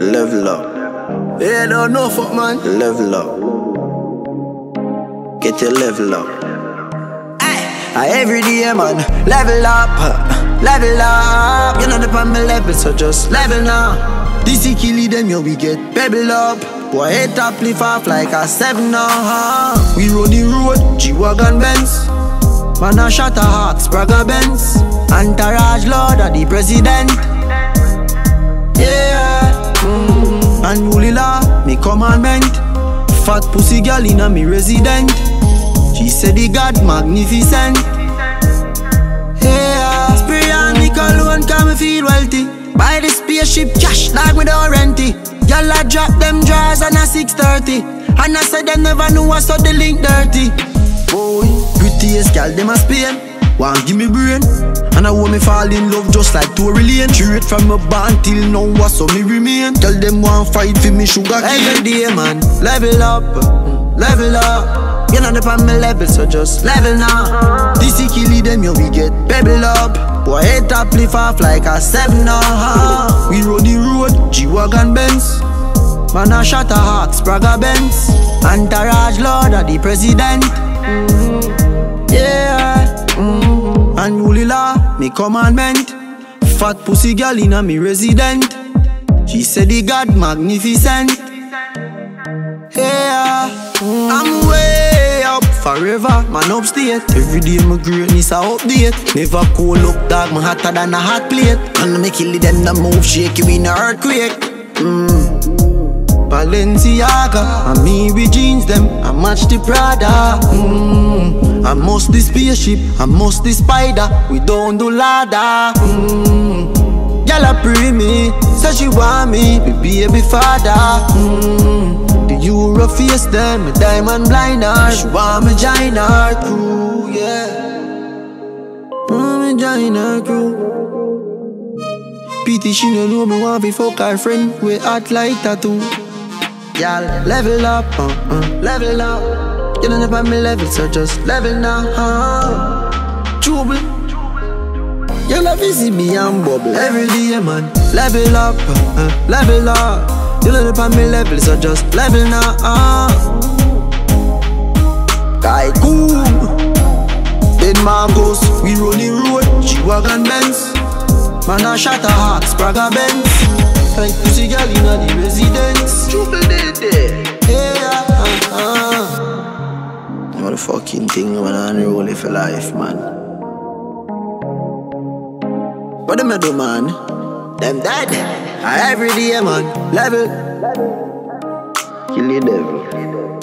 Level up. Yeah, don't know fuck man. Level up. Get your level up. Every day man, level up. Level up. You know the on my level, so just level now. This killy them, yo, we get pebble up. Boy, head top lift off like a 7 now. We run the road, G-Wagon Benz. Man a shot a Hawks, Braga Benz. Entourage Lord of the President. Yeah. And Holy Law, me commandment. Fat pussy girl in a me resident. She said the God magnificent. Yeah. Spray on me cologne, can me feel wealthy. Buy the spaceship cash like me don't rent it. Y'all a drop them drawers on a 6:30. And I said them never knew I saw the link dirty. Boy, prettiest gal them a Spain. Want give me brain. And I want me fall in love just like Tory Lane. Straight from my band till now what so me remain. Tell them want fight for me sugar cane. Every day man, level up. Level up. You know the on my level, so just level now. This killy them, yo, we get pebble up. Boy, head top lift off like a 7 now. We run the road, G-Wagon Benz. Man a shot a Hawks, Braga Benz. Entourage Lord of the President. Yeah. And Holy Law, me commandment. Fat pussy girl in a me resident. She said the God magnificent. Yeah. I'm way up forever, man upstate. Every day my greatness I update. Never cool up dog, my hotter than a hot plate. And me kill them the move shaky in a earthquake. Balenciaga, and me with jeans them, I match the Prada. I must the spaceship, I must the spider. We don't do ladder. Girl a pray me, say she want me, be baby father. The Euro face them, a diamond blinder. She want me join her crew, yeah. Want me join her crew. Pity she no know me want be fuck her friend. We hot like tattoo. Y'all level up, level up. You don't know about me level, so just level now. Trouble. You love to see me and bubble every day, man. Level up, level up. You don't know about me level, so just level now. Guy cool. Then Marcos, we run the road, G-Wagon Benz. Man a shot a Hawks, Braga Benz. Like pussy girl in the residence. Trouble did there. Yeah. Motherfucking thing man unroll it for life, man. What them a do, man? Them dead. Every day, man. Level. Kill the devil.